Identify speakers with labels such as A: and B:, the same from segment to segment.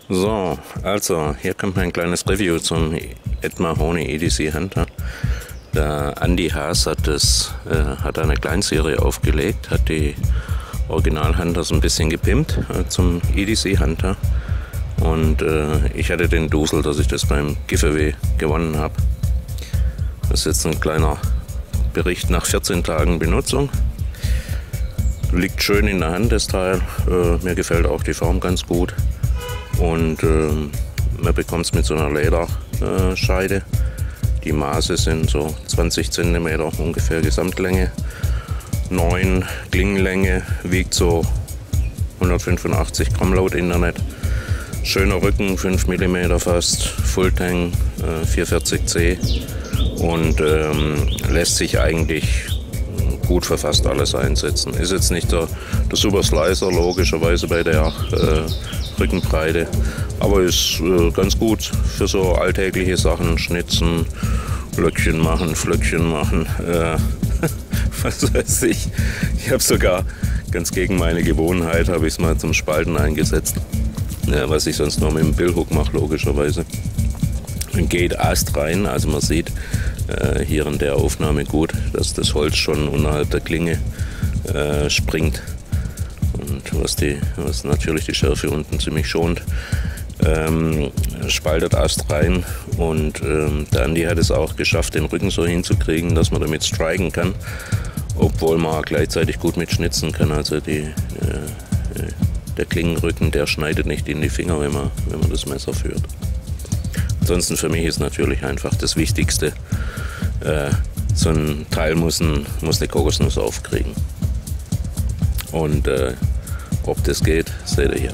A: So, also hier kommt mein kleines Review zum Ed Mahoney EDC Hunter. Der Andy Haas hat eine Kleinserie aufgelegt, hat die Original Hunters ein bisschen gepimpt zum EDC Hunter. Und ich hatte den Dusel, dass ich das beim Giveaway gewonnen habe. Das ist jetzt ein kleiner Bericht nach 14 Tagen Benutzung. Liegt schön in der Hand, das Teil. Mir gefällt auch die Form ganz gut. Und man bekommt es mit so einer Lederscheide. Die Maße sind so 20 cm ungefähr Gesamtlänge. 9 Klingenlänge, wiegt so 185 Gramm laut Internet. Schöner Rücken, 5 mm fast, Fulltang 440C und lässt sich eigentlich gut für fast alles einsetzen. Ist jetzt nicht der Super Slicer, logischerweise bei der Rückenbreite, aber ist ganz gut für so alltägliche Sachen, Schnitzen, Löckchen machen, Flöckchen machen, was weiß ich. Ich habe sogar ganz gegen meine Gewohnheit, habe ich es mal zum Spalten eingesetzt, was ich sonst nur mit dem Billhook mache, logischerweise. Geht astrein, also man sieht hier in der Aufnahme gut, dass das Holz schon unterhalb der Klinge springt und was natürlich die Schärfe unten ziemlich schont. Spaltet astrein und der Andi hat es auch geschafft, den Rücken so hinzukriegen, dass man damit striken kann, obwohl man gleichzeitig gut mit schnitzen kann. Also der Klingenrücken, der schneidet nicht in die Finger, wenn man das Messer führt. Ansonsten für mich ist natürlich einfach das Wichtigste, so ein Teil muss eine Kokosnuss aufkriegen. Und ob das geht, seht ihr hier.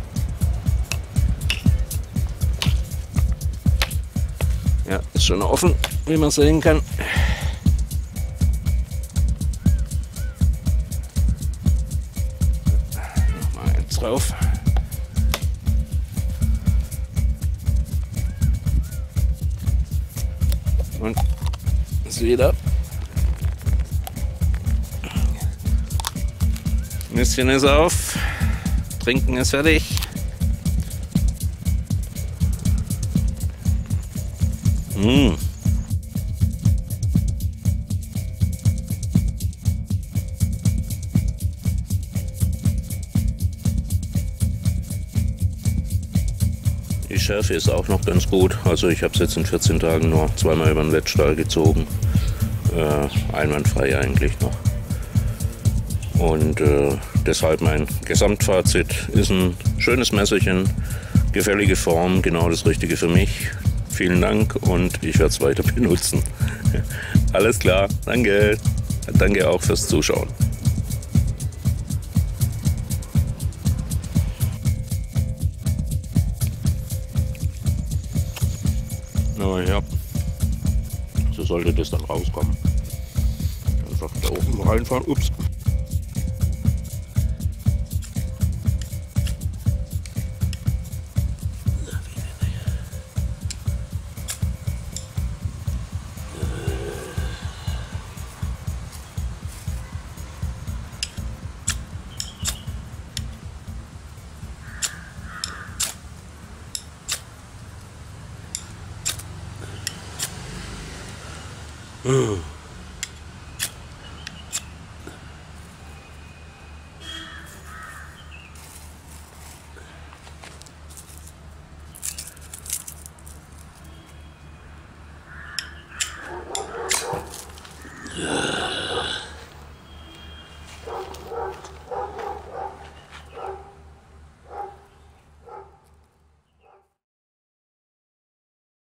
A: Ja, ist schon offen, wie man sehen kann. Nochmal eins drauf. Und ist wieder. Nüsschen ist auf. Trinken ist fertig. Die Schärfe ist auch noch ganz gut. Also ich habe es jetzt in 14 Tagen nur zweimal über den Wettstahl gezogen. Einwandfrei eigentlich noch. Und deshalb mein Gesamtfazit ist ein schönes Messerchen, gefällige Form, genau das Richtige für mich. Vielen Dank und ich werde es weiter benutzen. Alles klar, danke. Danke auch fürs Zuschauen. Aber ja, so sollte das dann rauskommen. Einfach da oben reinfahren. Ups. Ugh.